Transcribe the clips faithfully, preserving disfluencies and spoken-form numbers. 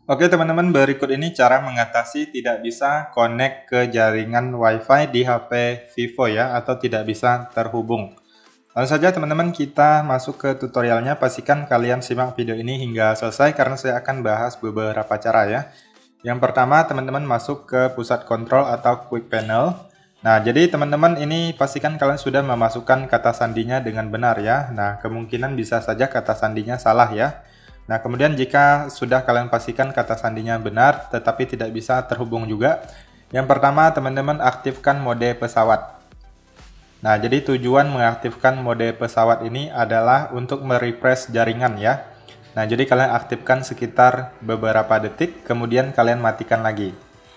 Oke teman-teman, berikut ini cara mengatasi tidak bisa connect ke jaringan WiFi di H P Vivo ya, atau tidak bisa terhubung. Langsung saja teman-teman kita masuk ke tutorialnya. Pastikan kalian simak video ini hingga selesai karena saya akan bahas beberapa cara ya. Yang pertama teman-teman masuk ke pusat kontrol atau quick panel. Nah jadi teman-teman ini pastikan kalian sudah memasukkan kata sandinya dengan benar ya. Nah kemungkinan bisa saja kata sandinya salah ya. Nah, kemudian jika sudah kalian pastikan kata sandinya benar, tetapi tidak bisa terhubung juga, yang pertama teman-teman aktifkan mode pesawat. Nah, jadi tujuan mengaktifkan mode pesawat ini adalah untuk merefresh jaringan ya. Nah, jadi kalian aktifkan sekitar beberapa detik, kemudian kalian matikan lagi.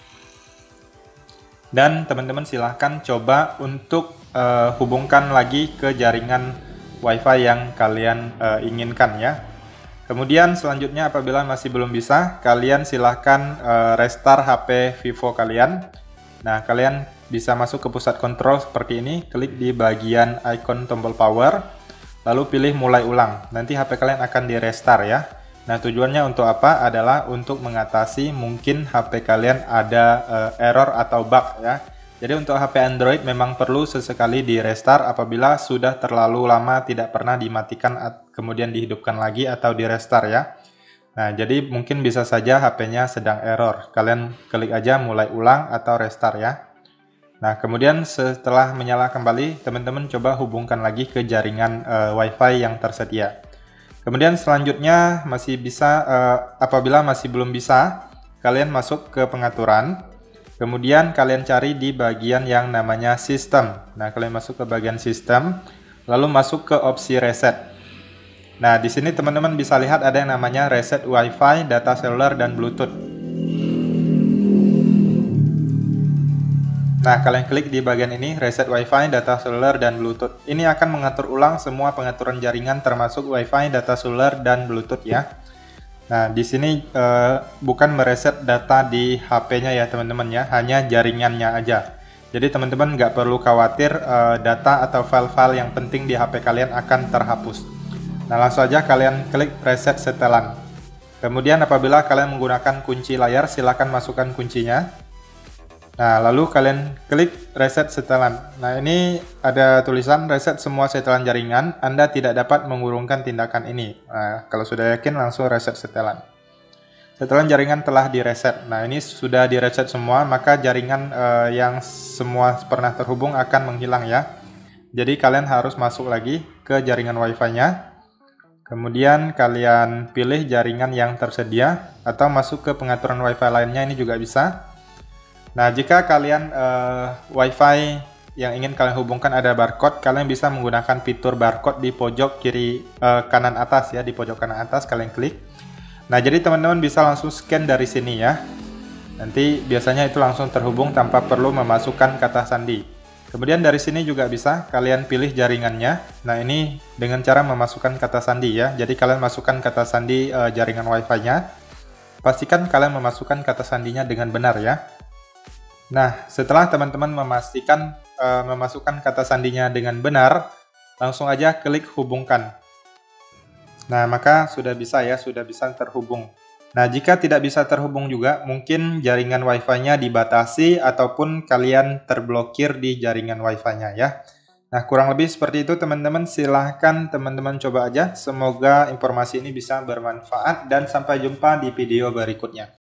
Dan teman-teman silahkan coba untuk uh, hubungkan lagi ke jaringan WiFi yang kalian uh, inginkan ya. Kemudian selanjutnya apabila masih belum bisa, kalian silahkan uh, restart H P Vivo kalian. Nah, kalian bisa masuk ke pusat kontrol seperti ini, klik di bagian icon tombol power, lalu pilih mulai ulang. Nanti H P kalian akan di restart ya. Nah, tujuannya untuk apa? Adalah untuk mengatasi mungkin H P kalian ada uh, error atau bug ya. Jadi untuk H P Android memang perlu sesekali di restart apabila sudah terlalu lama tidak pernah dimatikan kemudian dihidupkan lagi atau di restart ya. Nah, jadi mungkin bisa saja H P-nya sedang error. Kalian klik aja mulai ulang atau restart ya. Nah, kemudian setelah menyala kembali, teman-teman coba hubungkan lagi ke jaringan uh, WiFi yang tersedia. Kemudian selanjutnya masih bisa uh, apabila masih belum bisa, kalian masuk ke pengaturan. Kemudian kalian cari di bagian yang namanya sistem. Nah, kalian masuk ke bagian sistem, lalu masuk ke opsi reset. Nah, di sini teman-teman bisa lihat ada yang namanya reset WiFi, data seluler, dan Bluetooth. Nah, kalian klik di bagian ini, reset WiFi, data seluler, dan Bluetooth. Ini akan mengatur ulang semua pengaturan jaringan termasuk WiFi, data seluler, dan Bluetooth ya. Nah, di sini uh, bukan mereset data di H P-nya ya teman-teman ya, hanya jaringannya aja. Jadi teman-teman nggak perlu khawatir uh, data atau file-file yang penting di H P kalian akan terhapus. Nah, langsung aja kalian klik reset setelan. Kemudian apabila kalian menggunakan kunci layar, silakan masukkan kuncinya. Nah, lalu kalian klik reset setelan. Nah, ini ada tulisan reset semua setelan jaringan. Anda tidak dapat mengurungkan tindakan ini. Nah, kalau sudah yakin langsung reset setelan. Setelan jaringan telah direset. Nah, ini sudah direset semua, maka jaringan eh, yang semua pernah terhubung akan menghilang ya. Jadi kalian harus masuk lagi ke jaringan WiFi-nya. Kemudian kalian pilih jaringan yang tersedia atau masuk ke pengaturan WiFi lainnya, ini juga bisa. Nah, jika kalian uh, WiFi yang ingin kalian hubungkan ada barcode, kalian bisa menggunakan fitur barcode di pojok kiri uh, kanan atas ya, di pojok kanan atas kalian klik. Nah, jadi teman-teman bisa langsung scan dari sini ya. Nanti biasanya itu langsung terhubung tanpa perlu memasukkan kata sandi. Kemudian dari sini juga bisa kalian pilih jaringannya. Nah, ini dengan cara memasukkan kata sandi ya. Jadi kalian masukkan kata sandi uh, jaringan WiFi-nya. Pastikan kalian memasukkan kata sandinya dengan benar ya. Nah, setelah teman-teman memastikan uh, memasukkan kata sandinya dengan benar, langsung aja klik hubungkan. Nah, maka sudah bisa ya, sudah bisa terhubung. Nah, jika tidak bisa terhubung juga, mungkin jaringan WiFi-nya dibatasi ataupun kalian terblokir di jaringan WiFi-nya ya. Nah, kurang lebih seperti itu teman-teman. Silahkan teman-teman coba aja. Semoga informasi ini bisa bermanfaat dan sampai jumpa di video berikutnya.